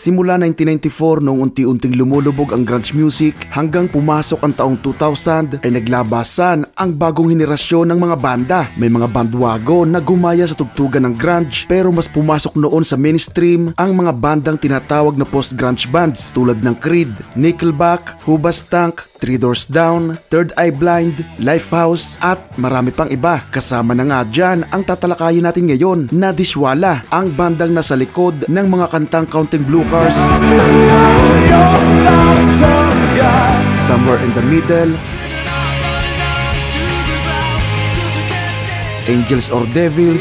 Simula 1994 noong unti-unting lumulubog ang grunge music hanggang pumasok ang taong 2000 ay naglabasan ang bagong henerasyon ng mga banda. May mga bandwagon na gumaya sa tugtugan ng grunge pero mas pumasok noon sa mainstream ang mga bandang tinatawag na post-grunge bands tulad ng Creed, Nickelback, Hoobastank, Three Doors Down, Third Eye Blind, Lifehouse at marami pang iba. Kasama na nga dyan ang tatalakayin natin ngayon na Dishwalla, ang bandang nasa likod ng mga kantang Counting Blue Cars, Somewhere in the Middle, Angels or Devils,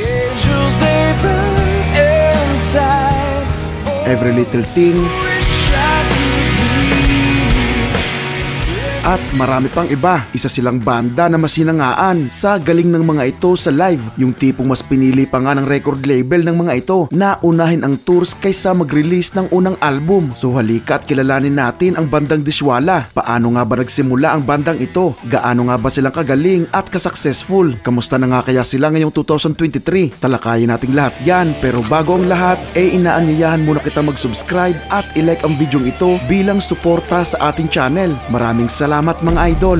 Every Little Thing, at marami pang iba. Isa silang banda na masinangaan sa galing ng mga ito sa live. Yung tipong mas pinili pa nga ng record label ng mga ito na unahin ang tours kaysa mag-release ng unang album. So halika at kilalanin natin ang bandang Dishwalla. Paano nga ba nagsimula ang bandang ito? Gaano nga ba silang kagaling at kasuccessful? Kamusta na nga kaya sila ngayong 2023? Talakayin natin lahat yan. Pero bago ang lahat, inaanyayahan muna kita mag-subscribe at i-like ang video ito bilang suporta sa ating channel. Maraming salamat mga idol.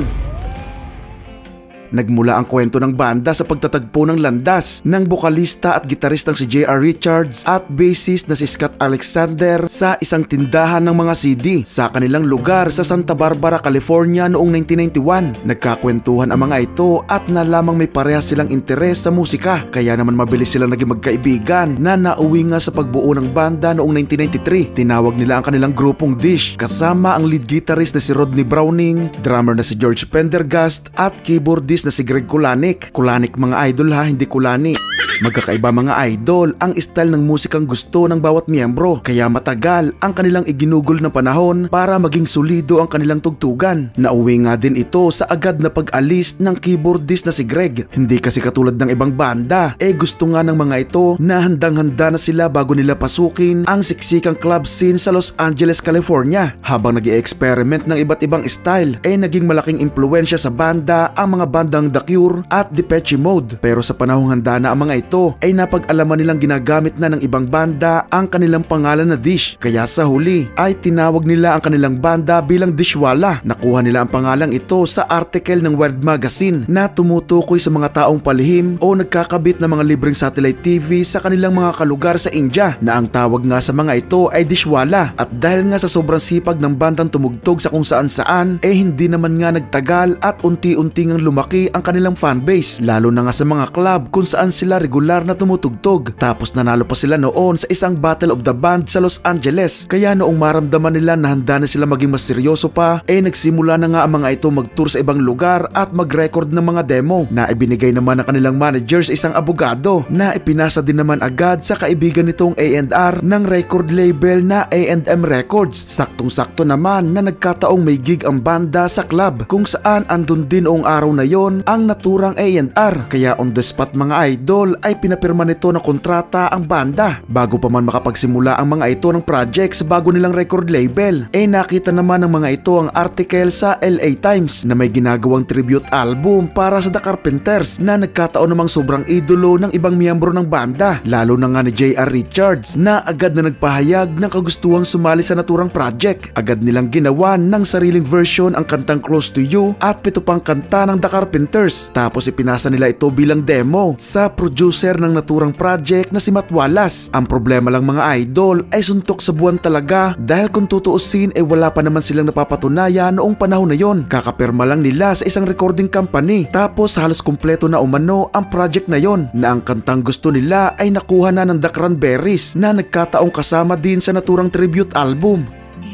Nagmula ang kwento ng banda sa pagtatagpo ng landas ng bokalista at gitaristang si J.R. Richards at bassist na si Scott Alexander sa isang tindahan ng mga CD sa kanilang lugar sa Santa Barbara, California noong 1991. Nagkakwentuhan ang mga ito at nalamang may parehas silang interes sa musika, kaya naman mabilis silang naging magkaibigan na nauwi nga sa pagbuo ng banda noong 1993. Tinawag nila ang kanilang grupong Dish kasama ang lead guitarist na si Rodney Browning, drummer na si George Pendergast at keyboardist na si Greg Kulinik. Kulinik mga idol ha, hindi Kulani. Magkakaiba mga idol ang style ng musikang gusto ng bawat miyembro, kaya matagal ang kanilang iginugol na panahon para maging solido ang kanilang tugtugan. Nauwi nga din ito sa agad na pag-alis ng keyboardist na si Greg. Hindi kasi katulad ng ibang banda, gusto nga ng mga ito na handang-handa na sila bago nila pasukin ang siksikang club scene sa Los Angeles, California. Habang nag-i-experiment ng iba't ibang style, naging malaking impluensya sa banda ang mga bandang The Cure at Depeche Mode. Pero sa panahong handa na ang mga ito ay napag-alaman nilang ginagamit na ng ibang banda ang kanilang pangalan na Dish. Kaya sa huli ay tinawag nila ang kanilang banda bilang Dishwalla. Nakuha nila ang pangalang ito sa article ng Wired Magazine na tumutukoy sa mga taong palihim o nagkakabit ng mga libreng satellite TV sa kanilang mga kalugar sa India, na ang tawag nga sa mga ito ay Dishwalla. At dahil nga sa sobrang sipag ng bandang tumugtog sa kung saan-saan, hindi naman nga nagtagal at unti-unti ngang lumaki ang kanilang fanbase, lalo na nga sa mga club kung saan sila regular na tumutugtog. Tapos nanalo pa sila noon sa isang Battle of the Band sa Los Angeles. Kaya noong maramdaman nila na handa na sila maging mas seryoso pa, nagsimula na nga ang mga ito mag-tour sa ibang lugar at mag-record ng mga demo na ibinigay naman ng kanilang manager sa isang abogado, na ipinasa din naman agad sa kaibigan nitong A&R ng record label na A&M Records. Saktong-sakto naman na nagkataong may gig ang banda sa club kung saan andun din noong araw na yon ang naturang A&R. Kaya on the spot mga idol ay pinapirma nito na kontrata ang banda. Bago pa man makapagsimula ang mga ito ng projects bago nilang record label, nakita naman ng mga ito ang article sa LA Times na may ginagawang tribute album para sa The Carpenters, na nagkataon namang sobrang idolo ng ibang miyembro ng banda, lalo na nga ni J.R. Richards, na agad na nagpahayag ng kagustuhang sumali sa naturang project. Agad nilang ginawan ng sariling version ang kantang Close to You at 7 pang kanta ng The Carpenters. Tapos ipinasa nila ito bilang demo sa producer ng naturang project na si Matt Wallace. Ang problema lang mga idol ay suntok sa buwan talaga, dahil kung tutuusin wala pa naman silang napapatunayan noong panahon na yon. Kakapirma lang nila sa isang recording company, tapos halos kumpleto na umano ang project na yon, na ang kantang gusto nila ay nakuha na ng The Cranberries, na nagkataong kasama din sa naturang tribute album.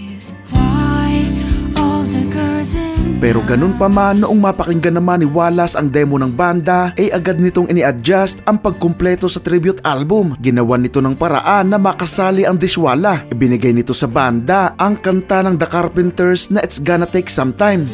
Pero ganun pa man, noong mapakinggan naman ni Wallace ang demo ng banda, agad nitong ini-adjust ang pagkumpleto sa tribute album. Ginawa nito ng paraan na makasali ang Dishwalla. Ibinigay nito sa banda ang kanta ng The Carpenters na It's Gonna Take Some Time,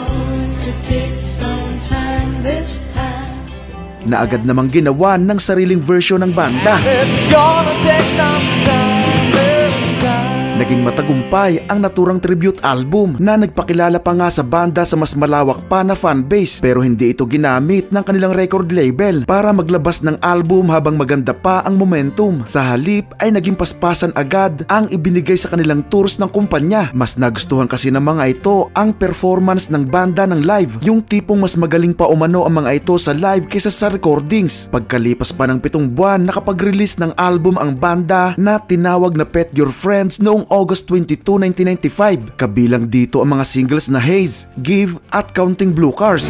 na agad namang ginawa ng sariling version ng banda. naging matagumpay ang naturang tribute album na nagpakilala pa nga sa banda sa mas malawak pa na fanbase, pero hindi ito ginamit ng kanilang record label para maglabas ng album habang maganda pa ang momentum. Sa halip ay naging paspasan agad ang ibinigay sa kanilang tours ng kumpanya. Mas nagustuhan kasi ng mga ito ang performance ng banda ng live, yung tipong mas magaling pa umano ang mga ito sa live kaysa sa recordings. Pagkalipas pa ng 7 buwan, nakapag-release ng album ang banda na tinawag na Pet Your Friends noong August 22, 1995. Kabilang dito ang mga singles na Haze, Give at Counting Blue Cars,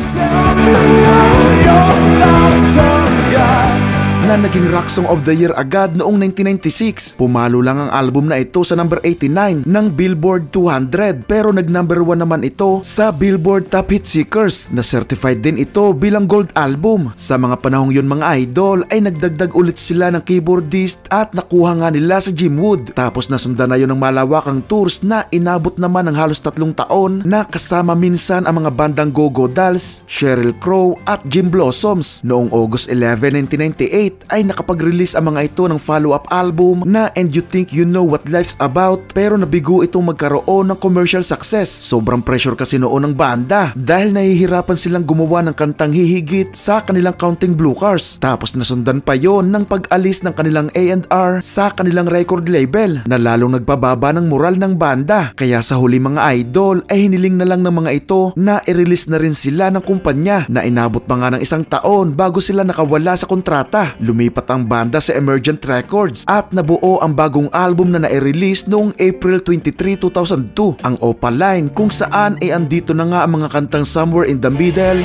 na naging Rock Song of the Year agad noong 1996. Pumalo lang ang album na ito sa number 89 ng Billboard 200, pero nag number 1 naman ito sa Billboard Top Hit Seekers, na certified din ito bilang gold album. Sa mga panahong yun mga idol ay nagdagdag ulit sila ng keyboardist at nakuha nga nila sa Jim Wood. Tapos nasundan na yun ng malawakang tours na inabot naman ng halos 3 taon, na kasama minsan ang mga bandang Go-Go Dolls, Sheryl Crow at Jim Blossoms. Noong August 11, 1998 ay nakapag-release ang mga ito ng follow-up album na And You Think You Know What Life's About, pero nabigo itong magkaroon ng commercial success. Sobrang pressure kasi noon ng banda dahil nahihirapan silang gumawa ng kantang hihigit sa kanilang Counting Blue Cars. Tapos nasundan pa yon ng pag-alis ng kanilang A&R sa kanilang record label na lalong nagpababa ng moral ng banda. Kaya sa huli mga idol ay hiniling na lang ng mga ito na i-release na rin sila ng kumpanya, na inabot pa nga ng 1 taon bago sila nakawala sa kontrata. Lumipat ang banda sa Emergent Records at nabuo ang bagong album na na-release noong April 23, 2002, ang Opaline, kung saan ay andito na nga ang mga kantang Somewhere in the Middle,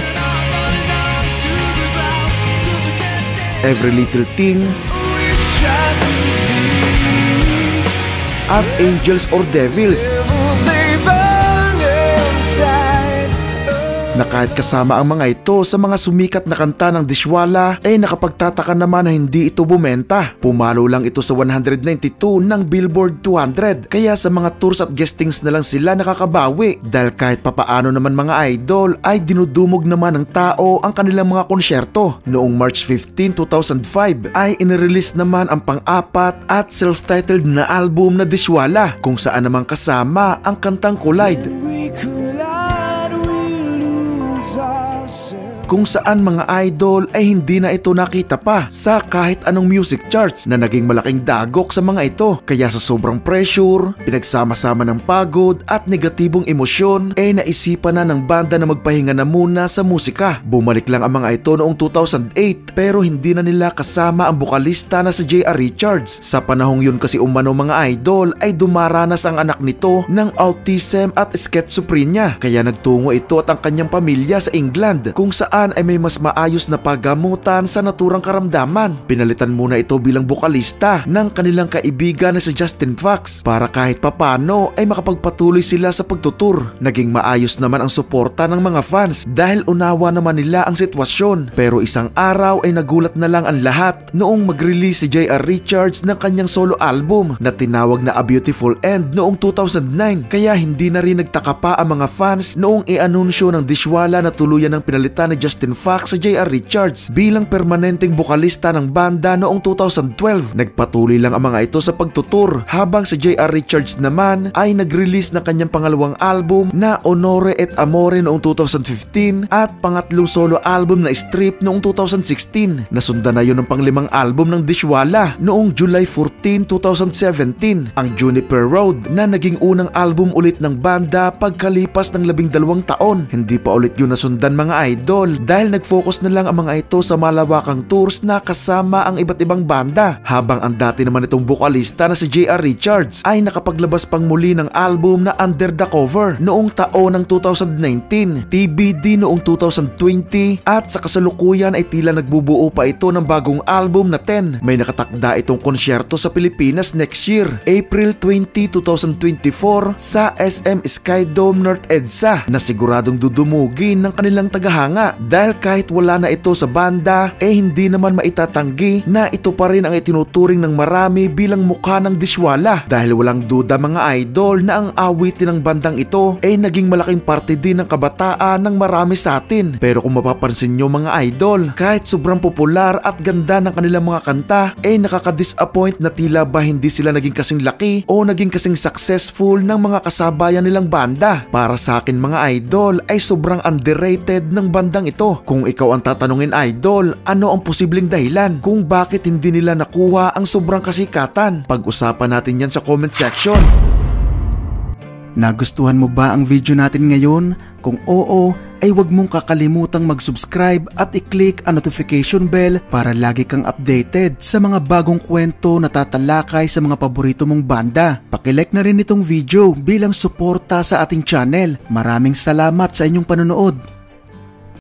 Every Little Thing, at Angels or Devils, na kahit kasama ang mga ito sa mga sumikat na kanta ng Dishwalla ay nakapagtataka naman na hindi ito bumenta. Pumalo lang ito sa 192 ng Billboard 200, kaya sa mga tours at guestings na lang sila nakakabawi, dahil kahit papaano naman mga idol ay dinudumog naman ng tao ang kanilang mga konsyerto. Noong March 15, 2005 ay inirelease naman ang pang-4 at self-titled na album na Dishwalla, kung saan naman kasama ang kantang Collide, kung saan mga idol ay hindi na ito nakita pa sa kahit anong music charts, na naging malaking dagok sa mga ito. Kaya sa sobrang pressure, pinagsama-sama ng pagod at negatibong emosyon ay naisipan na ng banda na magpahinga na muna sa musika. Bumalik lang ang mga ito noong 2008, pero hindi na nila kasama ang bukalista na si J.R. Richards. Sa panahong yun kasi umano mga idol ay dumaranas ang anak nito ng autism at schizophrenia, kaya nagtungo ito at ang kanyang pamilya sa England, kung saan ay may mas maayos na paggamutan sa naturang karamdaman. Pinalitan muna ito bilang bukalista ng kanilang kaibigan na si Justin Fox para kahit papano ay makapagpatuloy sila sa pagtutur. Naging maayos naman ang suporta ng mga fans dahil unawa naman nila ang sitwasyon. Pero isang araw ay nagulat na lang ang lahat noong mag-release si J.R. Richards ng kanyang solo album na tinawag na A Beautiful End noong 2009. Kaya hindi na rin nagtaka pa ang mga fans noong i-anunsyo ng Dishwalla na tuluyan ng pinalitan ni Justin Fox sa J.R. Richards bilang permanenteng bukalista ng banda noong 2012. Nagpatuloy lang ang mga ito sa pagtutur, habang si J.R. Richards naman ay nag-release ng kanyang pangalawang album na Honore et Amore noong 2015 at pangatlong solo album na Strip noong 2016. Nasundan na yun ng pang-5 album ng Dishwalla noong July 14, 2017, ang Juniper Road, na naging unang album ulit ng banda pagkalipas ng 12 taon. Hindi pa ulit yun nasundan mga idol dahil nag-focus na lang ang mga ito sa malawakang tours na kasama ang iba't ibang banda, habang ang dati naman itong bukalista na si J.R. Richards ay nakapaglabas pang muli ng album na Under the Cover noong taon ng 2019, TBD noong 2020, at sa kasalukuyan ay tila nagbubuo pa ito ng bagong album na 10. May nakatakda itong konsyerto sa Pilipinas next year, April 20, 2024 sa SM Skydome North EDSA, na siguradong dudumugin ng kanilang tagahanga Dahil kahit wala na ito sa banda, hindi naman maitatanggi na ito pa rin ang itinuturing ng marami bilang mukha ng Dishwalla. Dahil walang duda mga idol na ang awitin ng bandang ito ay naging malaking parte din ng kabataan ng marami sa atin. Pero kung mapapansin nyo mga idol, kahit sobrang popular at ganda ng kanilang mga kanta, nakaka-disappoint na tila ba hindi sila naging kasing laki o naging kasing successful ng mga kasabayan nilang banda. Para sa akin mga idol ay sobrang underrated ng bandang ito. Kung ikaw ang tatanungin idol, ano ang posibleng dahilan kung bakit hindi nila nakuha ang sobrang kasikatan? Pag-usapan natin yan sa comment section. Nagustuhan mo ba ang video natin ngayon? Kung oo, ay huwag mong kakalimutang mag-subscribe at i-click ang notification bell para lagi kang updated sa mga bagong kwento na tatalakay sa mga paborito mong banda. Paki-like na rin itong video bilang suporta sa ating channel. Maraming salamat sa inyong panonood.